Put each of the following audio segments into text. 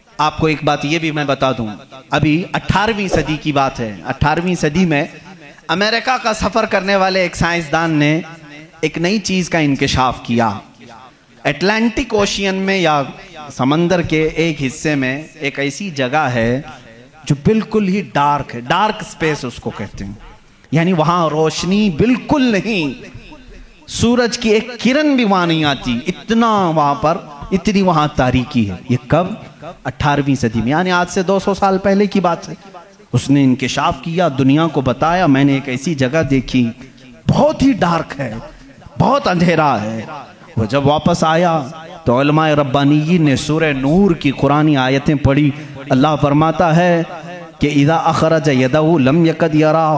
आपको एक बात ये भी मैं बता दूं, अभी 18वीं सदी की बात है। 18वीं सदी में अमेरिका का सफर करने वाले एक साइंसदान ने एक नई चीज का इंकशाफ किया। अटलांटिक ओशियन में या समंदर के एक हिस्से में एक ऐसी जगह है जो बिल्कुल ही डार्क है, डार्क स्पेस उसको कहते हैं, यानी वहां रोशनी बिल्कुल नहीं, सूरज की एक किरण भी वहां नहीं आती, इतना वहां पर, इतनी वहां तारीकी है। ये कब? 18वीं सदी में, यानी आज से 200 साल पहले की बात है। उसने इंकशाफ किया, दुनिया को बताया, मैंने एक ऐसी जगह देखी, बहुत ही डार्क है, बहुत अंधेरा है। वो जब वापस आया तो उलमाए रब्बानीयीन ने सूरह नूर की कुरानी आयतें पढ़ी। अल्लाह फरमाता है कि इज़ा अखरज यदहु लम यकद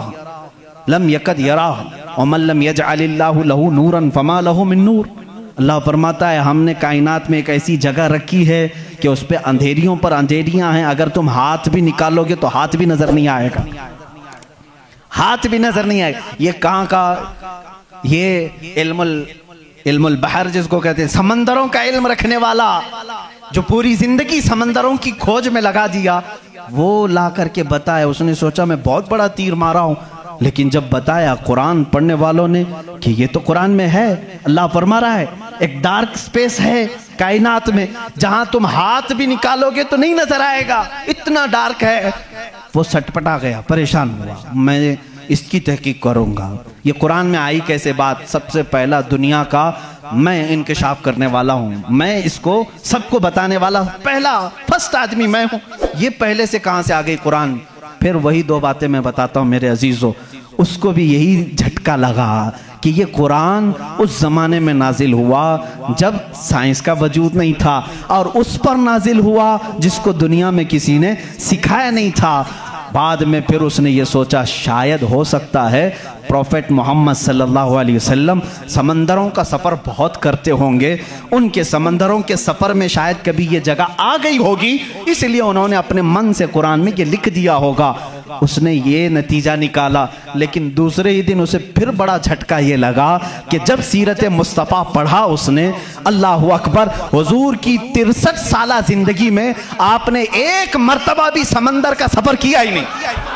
यराह व मन लम यजअलिल्लाहु लहू नूरन फमा लहू मिन नूर। अल्लाह फरमाता है हमने कायनात में एक ऐसी जगह रखी है कि उस पर अंधेरियों पर अंधेरियां हैं, अगर तुम हाथ भी निकालोगे तो हाथ भी नजर नहीं आएगा, हाथ भी नजर नहीं आएगा। ये कहाँ का? ये इल्मुल बहर जिसको कहते हैं, समंदरों का इल्म रखने वाला, जो पूरी जिंदगी समंदरों की खोज में लगा दिया, वो ला करके बताया। उसने सोचा मैं बहुत बड़ा तीर मारा हूं, लेकिन जब बताया कुरान पढ़ने वालों ने कि ये तो कुरान में है, अल्लाह फरमा रहा है एक डार्क स्पेस है कायनात में जहां तुम हाथ भी निकालोगे तो नहीं नजर आएगा, इतना डार्क है। वो सटपटा गया, परेशान हुआ, मैं इसकी तहकीक करूंगा। ये कुरान में आई कैसे बात? सबसे पहला दुनिया का मैं इंकशाफ करने वाला हूँ, मैं इसको सबको बताने वाला पहला फर्स्ट आदमी मैं हूँ। ये पहले से कहां से आ गई कुरान? फिर वही दो बातें मैं बताता हूँ मेरे अजीजों। उसको भी यही झटका लगा कि ये कुरान उस जमाने में नाजिल हुआ जब साइंस का वजूद नहीं था, और उस पर नाजिल हुआ जिसको दुनिया में किसी ने सिखाया नहीं था। बाद में फिर उसने ये सोचा शायद हो सकता है प्रॉफेट मोहम्मद सल्लल्लाहु अलैहि वसल्लम समंदरों का सफ़र बहुत करते होंगे, उनके समंदरों के सफ़र में शायद कभी ये जगह आ गई होगी, इसलिए उन्होंने अपने मन से कुरान में ये लिख दिया होगा। उसने ये नतीजा निकाला। लेकिन दूसरे ही दिन उसे फिर बड़ा झटका ये लगा कि जब सीरत मुस्तफ़ा पढ़ा उसने, अल्लाह अकबर, हुजूर की 63 साला जिंदगी में आपने एक मर्तबा भी समंदर का सफर किया ही नहीं।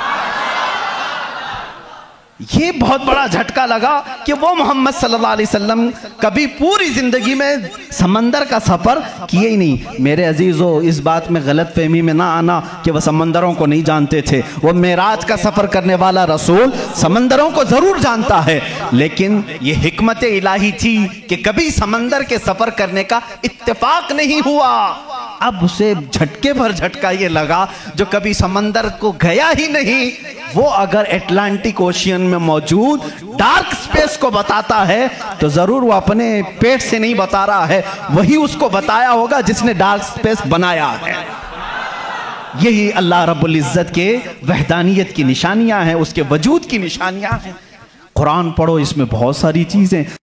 ये बहुत बड़ा झटका लगा कि वो मोहम्मद सल्लल्लाहु अलैहि वसल्लम कभी पूरी जिंदगी में समंदर का सफर किए ही नहीं। मेरे अजीजों, इस बात में गलत फहमी में ना आना कि वह समंदरों को नहीं जानते थे। वो मेराज का सफर करने वाला रसूल समंदरों को जरूर जानता है, लेकिन ये हिकमत इलाही थी कि कभी समंदर के सफर करने का इत्तेफाक नहीं हुआ। अब उसे झटके भर झटका ये लगा जो कभी समंदर को गया ही नहीं, वो अगर अटलांटिक ओशियन में मौजूद डार्क स्पेस को बताता है तो जरूर वो अपने पेट से नहीं बता रहा है, वही उसको बताया होगा जिसने डार्क स्पेस बनाया है। यही अल्लाह रब्बुल इज्जत के वहदानियत की निशानियां हैं, उसके वजूद की निशानियां हैं। कुरान पढ़ो, इसमें बहुत सारी चीजें